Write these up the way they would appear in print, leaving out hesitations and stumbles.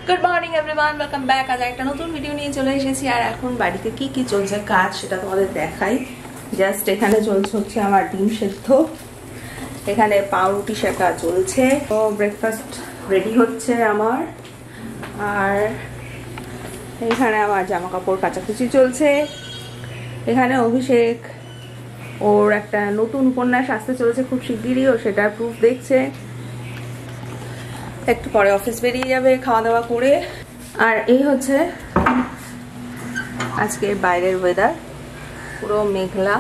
Good morning everyone, welcome back. আজ একটা নতুন ভিডিও নিয়ে চলে এসেছি। আর এখন বাড়িতে কি কি চলছে কাজ সেটা তোমাদের দেখাই। জাস্ট এখানে চলছে হচ্ছে আমার ডিম সেদ্ধ, এখানে পাউরুটি শেখা চলছে, তো ব্রেকফাস্ট রেডি হচ্ছে আমার। আর এখানে আমার জামা কাপড় কাচাকুচি চলছে। এখানে অভিষেক ওর একটা নতুন উপন্যাস আসতে চলেছে খুব শিগগিরই, ও সেটার প্রুফ দেখছে। একটু পরে অফিস বেরিয়ে যাবে খাওয়া দাওয়া করে। আর এই হচ্ছে আজকের বাইরের ওয়েদার, পুরো মেঘলা,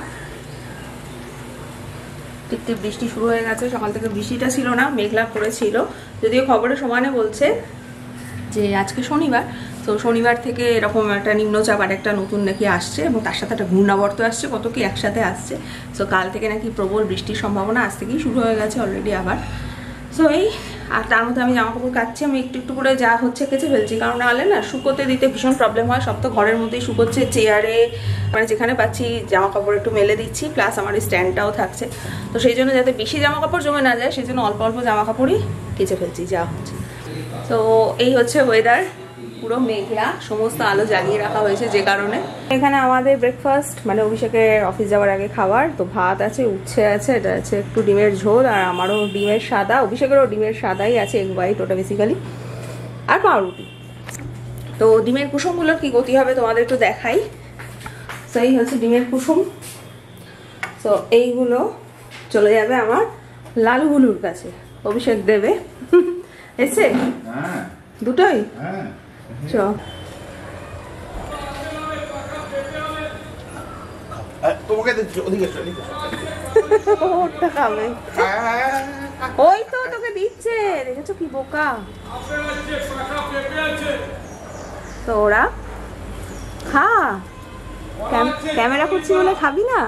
টিপটিপ বৃষ্টি শুরু হয়ে গেছে। সকাল থেকে বৃষ্টিটা ছিল না, মেঘলা পড়েছিল। যদিও খবরে সমানে বলছে যে আজকে শনিবার, তো শনিবার থেকে এরকম একটা নিম্নচাপ আর একটা নতুন নাকি আসছে, এবং তার সাথে একটা ঘূর্ণাবর্ত আসছে, কত কি একসাথে আসছে। সো কাল থেকে নাকি প্রবল বৃষ্টির সম্ভাবনা আজ থেকেই শুরু হয়ে গেছে অলরেডি আবার। সো এই, আর তার মধ্যে আমি জামা কাপড় কাচ্ছি। আমি একটু একটু করে যা হচ্ছে কেচে ফেলছি, কারণ নাহলে না শুকোতে দিতে ভীষণ প্রবলেম হয়। সব তো ঘরের মধ্যেই শুকোচ্ছে, চেয়ারে, মানে যেখানে পাচ্ছি জামা কাপড় একটু মেলে দিচ্ছি, প্লাস আমার স্ট্যান্ডটাও থাকছে। তো সেই জন্য যাতে বেশি জামা কাপড় জমে না যায়, সেই জন্য অল্প অল্প জামা কাপড়ই কেচে ফেলছি যা হচ্ছে। তো এই হচ্ছে ওয়েদার, পুরো মেঘলা, সমস্ত আলো জ্বালিয়ে রাখা হয়েছে যে কারণে। এখানে আমাদের ব্রেকফাস্ট, মানে অভিষেকের অফিস যাওয়ার আগে খাবার, তো ভাত আছে, উচ্ছে আছে, এটা আছে একটু ডিমের ঝোল, আর আমারও ডিমের সাদা, অভিষেকেরও ডিমের সাদাই আছে, এগ হোয়াইট ওটা বেসিক্যালি, আর পাউরুটি। তো ডিমের কুসুমগুলোর কি গতি হবে তোমাদের একটু দেখাই। তো এই হচ্ছে ডিমের কুসুম। তো এইগুলো চলে যাবে আমার লালুগুলুর কাছে, অভিষেক দেবে। এসে দুটোই চ ওই তো তোকে দিচ্ছে, দেখেছো কি বোকা। তো ওরা খা, ক্যামেরা করছি বলে খাবি না।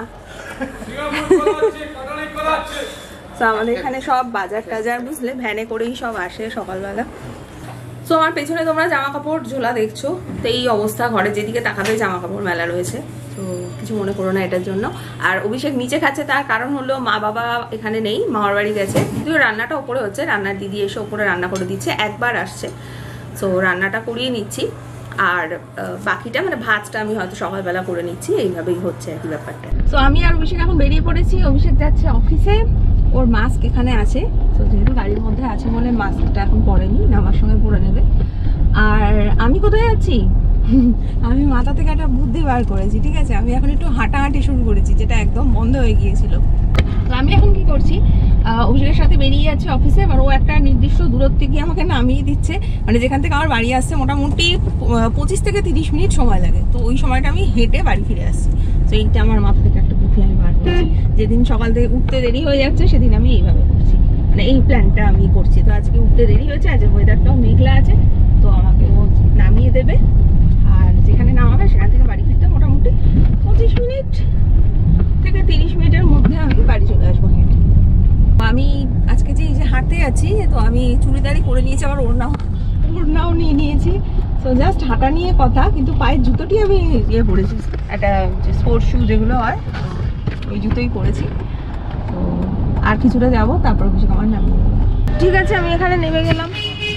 তো আমাদের এখানে সব বাজার টাজার বুঝলে ভ্যানে করেই সব আসে সকালবেলা। তো আমার পেছনে তোমরা জামা কাপড় ঝোলা দেখছো, তো এই অবস্থা, ঘরে যেদিকে তাকাবে জামা কাপড় মেলা রয়েছে। তো কিছু মনে করো না এটার জন্য। আর অভিষেক নিচে খাচ্ছে, তার কারণ হলো মা বাবা এখানে নেই, মামার বাড়ি গেছে। কিন্তু রান্নাটা ওপরে হচ্ছে, রান্নার দিদি এসে ওপরে রান্না করে দিচ্ছে, একবার আসছে। তো রান্নাটা করিয়ে নিচ্ছি, আর বাকিটা মানে ভাতটা আমি হয়তো সকালবেলা করে নিচ্ছি, এইভাবেই হচ্ছে আর কি ব্যাপারটা। তো আমি আর অভিষেক এখন বেরিয়ে পড়েছি। অভিষেক যাচ্ছে অফিসে, ওর মাস্ক এখানে আছে, তো যেহেতু গাড়ির মধ্যে আছে বলে মাস্কটা এখন পরেনি, নামার সঙ্গে পরে নেবে। আর আমি কোথায় যাচ্ছি, আমি মাথা থেকে একটা বুদ্ধি বার করেছি, ঠিক আছে। আমি এখন একটু হাঁটাহাঁটি শুরু করেছি, যেটা একদম বন্ধ হয়ে গিয়েছিল। তো আমি এখন কি করছি, অভিষেকের সাথে বেরিয়ে যাচ্ছে অফিসে, এবার ও একটা নির্দিষ্ট দূরত্বে গিয়ে আমাকে নামিয়ে দিচ্ছে, মানে যেখান থেকে আমার বাড়ি আসছে মোটামুটি 25 থেকে 30 মিনিট সময় লাগে। তো ওই সময়টা আমি হেঁটে বাড়ি ফিরে আসছি। তো এইটা আমার মাথা থেকে একটা বুদ্ধি আমি বার করছি, যেদিন সকাল থেকে উঠতে দেরি হয়ে যাচ্ছে সেদিন আমি এইভাবে করছি, মানে এই প্ল্যানটা আমি করছি। তো আজকে উঠতে দেরি হয়েছে, আজ ওয়েদারটাও মেঘলা আছে, তো আমাকে ও নামিয়ে দেবে, আর যেখানে নামাবে সেখান থেকে বাড়ি ফিরতে মোটামুটি 25 মিনিট থেকে 30 মিনিটের মধ্যে আমি বাড়ি চলে আসবো হেঁটে। আমি আজকে যে এই যে হাঁটতে যাচ্ছি, তো আমি চুড়িদারি করে নিয়েছি, আবার ওড়নাও নিয়ে নিয়েছি। তো জাস্ট হাঁটা নিয়ে কথা, কিন্তু পায়ের জুতোটি আমি ইয়ে পরেছি, একটা যে স্পোর্টস শু যেগুলো হয় ওই জুতোই পরেছি। তো আর কিছুটা যাবো, তারপর কিছু আমার নামিয়ে দেবো। ঠিক আছে, আমি এখানে নেমে গেলাম।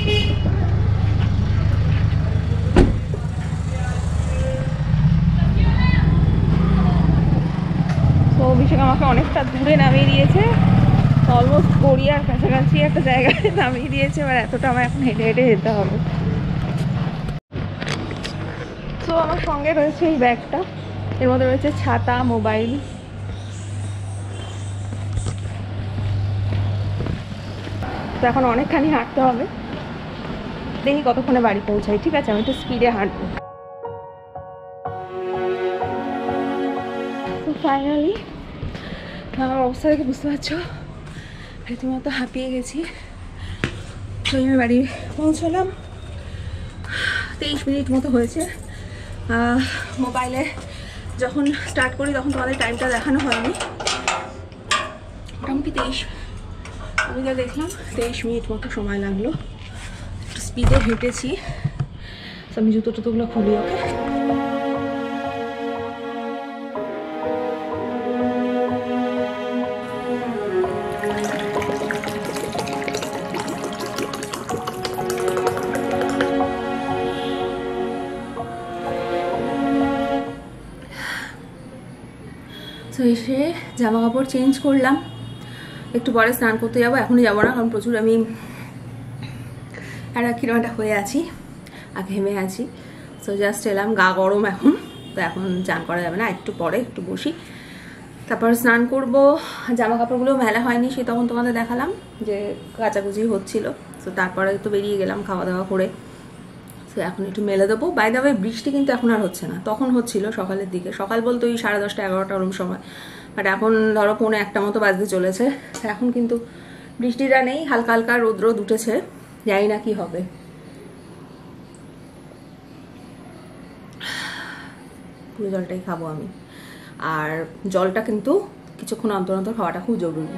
তো অভিষেক আমাকে অনেকটা দূরে নামিয়ে দিয়েছে, অলমোস্ট গড়িয়ার কাছাকাছি একটা জায়গায় নামিয়ে দিয়েছে। এবার এতটা আমার এখন হেঁটে হেঁটে যেতে হবে। তো আমার সঙ্গে রয়েছে এই ব্যাগটা, এর মধ্যে রয়েছে ছাতা, মোবাইল। তো এখন অনেকখানি হাঁটতে হবে, দেখি কতক্ষণে বাড়ি পৌঁছাই। ঠিক আছে, আমি একটু স্পিডে হাঁটবো। তো ফাইনালি আমার অবস্থা দেখে বুঝতে পারছো, রীতিমতো হাঁপিয়ে গেছি। তো আমি বাড়ি পৌঁছলাম, 23 মিনিট মতো হয়েছে। মোবাইলে যখন স্টার্ট করি তখন তোমাদের টাইমটা দেখানো হয়নি, মোটামুটি 23, আমি যা দেখলাম 23 মিনিট মতো সময় লাগলো। একটু স্পিডে হেঁটেছি। আমি জুতো টুতোগুলো খুলি, ওকে। এসে জামা কাপড় চেঞ্জ করলাম, একটু পরে স্নান করতে যাবো, এখনই যাবো না কারণ প্রচুর আমি কিরকম একটা হয়ে আছি, আর ঘেমে আছি। সো জাস্ট এলাম, গা গরম এখন, তো এখন চান করা যাবে না, একটু পরে একটু বসি, তারপর স্নান করব। জামা কাপড়গুলো মেলা হয়নি, সে তখন তোমাদের দেখালাম যে কাচাকুচি হচ্ছিল। তো তারপরে তো বেরিয়ে গেলাম খাওয়া দাওয়া করে, তো এখন একটু মেলে দেবো। বাই দ্য ওয়ে বৃষ্টি কিন্তু এখন আর হচ্ছে না, তখন হচ্ছিল সকালের দিকে, সকাল বলতে ওই 10:30 11টা ওরম সময়, বাট এখন ধরো 1:45 মতো বাজতে চলেছে, এখন কিন্তু বৃষ্টিটা নেই, হালকা হালকা রোদ উঠেছে, জানি না কি হবে। পুরো জলটাই খাবো আমি, আর জলটা কিন্তু কিছুক্ষণ অন্তর অন্তর খাওয়াটা খুব জরুরি।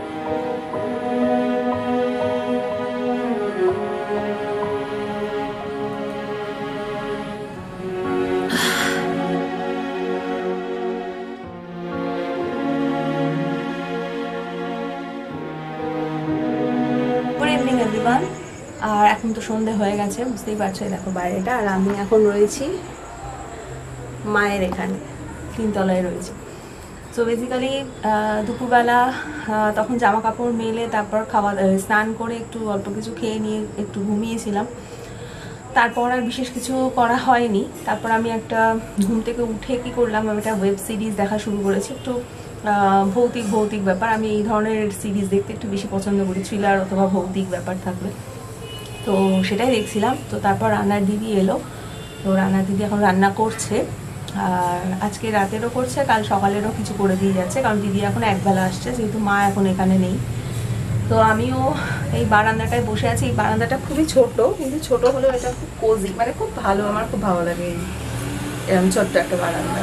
আর এখন তো সন্ধে হয়ে গেছে, বুঝতেই পারছো, দেখো বাইরেটা, আর আমি এখন রয়েছি মায়ের এখানে, 3 তলায় রয়েছে। সো বেসিক্যালি দুপুরবেলা তখন জামা কাপড় মেলে তারপর স্নান করে একটু অল্প কিছু খেয়ে নিয়ে একটু ঘুমিয়েছিলাম, তারপর আর বিশেষ কিছু করা হয়নি। তারপর আমি একটা ঘুম থেকে উঠে কি করলাম, আমি একটা ওয়েব সিরিজ দেখা শুরু করেছি, একটু ভৌতিক ব্যাপার। আমি এই ধরনের সিরিজ দেখতে একটু বেশি পছন্দ করি, থ্রিলার অথবা ভৌতিক ব্যাপার থাকবে, তো সেটাই দেখছিলাম। তো তারপর রান্নার দিদি এলো, তো রান্নার দিদি এখন রান্না করছে, আর আজকে রাতেরও করছে, কাল সকালেরও কিছু করে দিয়ে যাচ্ছে, কারণ দিদি এখন একবেলা আসছে, যেহেতু মা এখন এখানে নেই। তো আমিও এই বারান্দাটায় বসে আছি। এই বারান্দাটা খুবই ছোট, কিন্তু ছোট হলেও এটা খুব কোজি, মানে খুব ভালো, আমার খুব ভালো লাগে এরকম ছোট্ট একটা বারান্দা।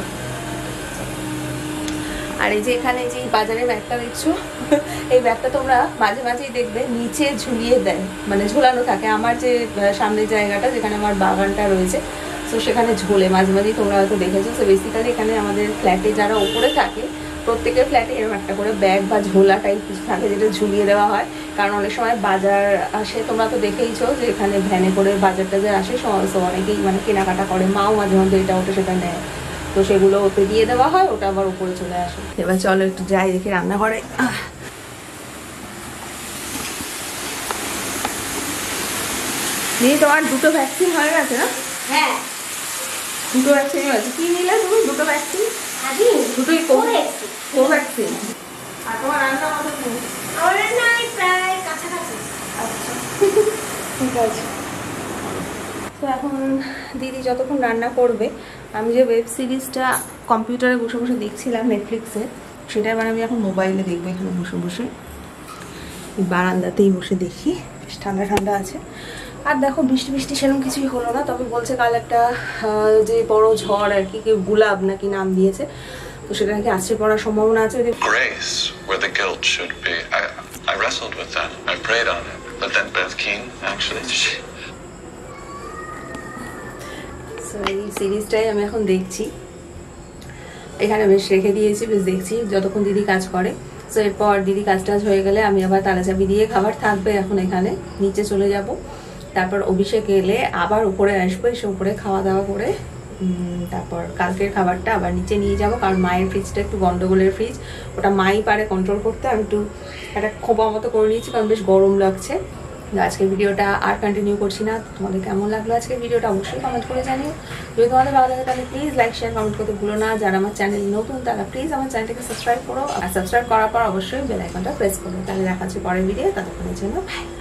আর এই যে এখানে যে বাজারের ব্যাগটা দেখছো, এই ব্যাগটা তোমরা মাঝে মাঝেই দেখবে নিচে ঝুলিয়ে দেয়, মানে ঝোলানো থাকে। আমার যে সামনের জায়গাটা যেখানে আমার বাগানটা রয়েছে, তো সেখানে ঝোলে মাঝে মাঝেই, তোমরা হয়তো দেখেছো। তো বেসিক্যালি এখানে আমাদের ফ্ল্যাটে যারা ওপরে থাকে, প্রত্যেকের ফ্ল্যাটে এরকম একটা করে ব্যাগ বা ঝোলা টাইপ কিছু থাকে, যেটা ঝুলিয়ে দেওয়া হয়। কারণ অনেক সময় বাজার আসে, তোমরা তো দেখেইছো যে এখানে ভ্যানে করে বাজার টাজার আসে, অনেকেই মানে কেনাকাটা করে, মাও মাঝে মাঝে এটা ওটা সেটা নেয়, তো সেগুলো ওতে দিয়ে দেওয়া হয়, ওটা আবার উপরে চলে আসে। এবার চলো একটু যাই, দেখি রান্নাঘরে। তোমার 2টো ভ্যাকসিন হয়ে গেছে না? হ্যাঁ, 2টো ভ্যাকসিন হয়েছে। কি নিলে তুমি 2টো ভ্যাকসিন? দুটোই কোভ্যাক্সিন। আর তোমার রান্না কত দিন? আমার রান্না প্রায় কাছাকাছি। আচ্ছা, ঠিক আছে। তো এখন দিদি যতক্ষণ রান্না করবে, আমি যে ওয়েব সিরিজটা কম্পিউটারে বসে বসে দেখছিলাম নেটফ্লিক্সে, সেটা এবার আমি এখন মোবাইলে দেখবো, এখানে বসে বসে বারান্দাতেই বসে দেখি, বেশ ঠান্ডা ঠান্ডা আছে। আর দেখো বৃষ্টি সেরকম কিছুই হলো না, তবে বলছে কাল একটা যে বড় ঝড় আর কি, কেউ গুলাব নাকি নাম দিয়েছে, তো সেটা নাকি আছড়ে পড়ার সম্ভাবনা আছে। Grace, where the guilt should be. I wrestled with that. I prayed on it. But then Beth Keane, actually, so এই সিরিজটাই আমি এখন দেখছি, এখানে বেশ রেখে দিয়েছি, বেশ দেখছি যতক্ষণ দিদি কাজ করে। সো এরপর দিদি কাজ টাজ হয়ে গেলে আমি আবার তালা চাবি দিয়ে, খাবার থাকবে এখন এখানে, নিচে চলে যাব। তারপর অভিষেক এলে আবার উপরে আসবো, এসে উপরে খাওয়া দাওয়া করে তারপর কালকের খাবারটা আবার নিচে নিয়ে যাব, কারণ মায়ের ফ্রিজটা একটু গন্ডগোলের ফ্রিজ, ওটা মাই পারে কন্ট্রোল করতে, আমি একটু একটা খোপা মতো করে নিয়েছি, কারণ বেশ গরম লাগছে। আজকের ভিডিওটা আর কন্টিনিউ করছি না। তোমাদের কেমন লাগলো আজকের ভিডিওটা অবশ্যই কমেন্ট করে জানিও। যদি তোমাদের ভালো লাগে তাহলে প্লিজ লাইক শেয়ার কমেন্ট করতে ভুলো না। যারা আমার চ্যানেল নতুন তারা প্লিজ আমার চ্যানেলটাকে সাবস্ক্রাইব করো, আর সাবস্ক্রাইব করার পর অবশ্যই বেল আইকনটা প্রেস করো। তাহলে দেখা হচ্ছে পরের ভিডিও, ততক্ষণের জন্য বাই।